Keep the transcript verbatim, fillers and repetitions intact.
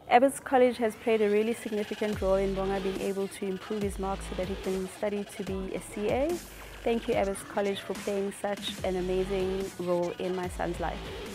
Abbotts College has played a really significant role in Bonga being able to improve his marks so that he can study to be a C A. Thank you, Abbotts College, for playing such an amazing role in my son's life.